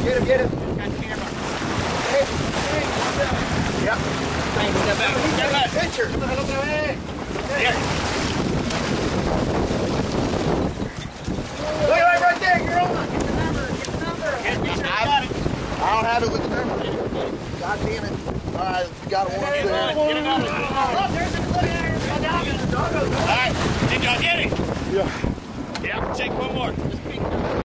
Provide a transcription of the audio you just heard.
Get him, get him. Got the camera. Hey, one down. Yep. Step back. Step back. Picture. Here. Look at right there, you're on. Get the number. Get the number. Got it. I don't have it with the number. God damn it. All right, we got it once there. Get it on. Oh, there's a clip there. All right. Did y'all get it? Yeah. Yeah. Take one more.